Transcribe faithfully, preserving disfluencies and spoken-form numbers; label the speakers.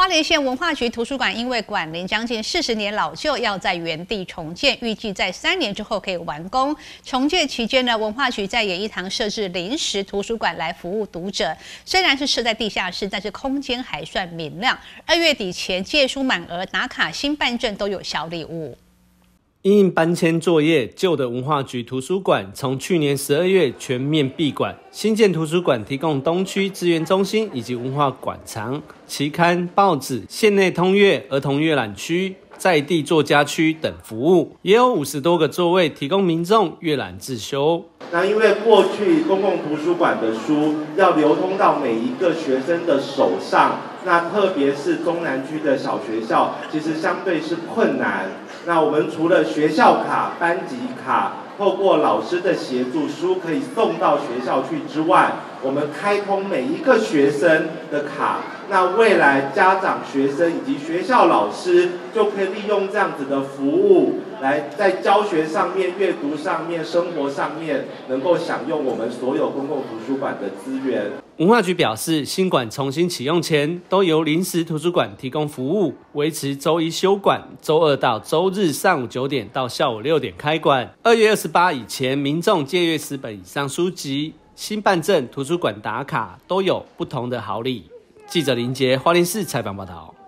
Speaker 1: 花莲县文化局图书馆因为馆龄将近四十年老旧，要在原地重建，预计在三年之后可以完工。重建期间呢，文化局在演艺堂设置临时图书馆来服务读者。虽然是设在地下室，但是空间还算明亮。二月底前借书满额、打卡新办证都有小礼物。
Speaker 2: 因应搬迁作业，旧的文化局图书馆从去年十二月全面闭馆，新建图书馆提供东区资源中心以及文化馆藏、期刊、报纸、县内通阅、儿童阅览区、在地作家区等服务，也有五十多个座位提供民众阅览自修。
Speaker 3: 那因为过去公共图书馆的书要流通到每一个学生的手上，那特别是中南区的小学校，其实相对是困难。那我们除了学校卡、班级卡，透过老师的协助，书可以送到学校去之外，我们开通每一个学生的卡。那未来家长、学生以及学校老师就可以利用这样子的服务，来在教学上面、阅读上面、生活上面，能够享用我们所有公共图书馆的资源。
Speaker 2: 文化局表示，新馆重新启用前，都由临时图书馆提供服务，维持周一休馆，周二到周日上午九点到下午六点开馆。二月二十八以前，民众借阅十本以上书籍、新办证、图书馆打卡，都有不同的好礼。记者林杰花莲市采访报道。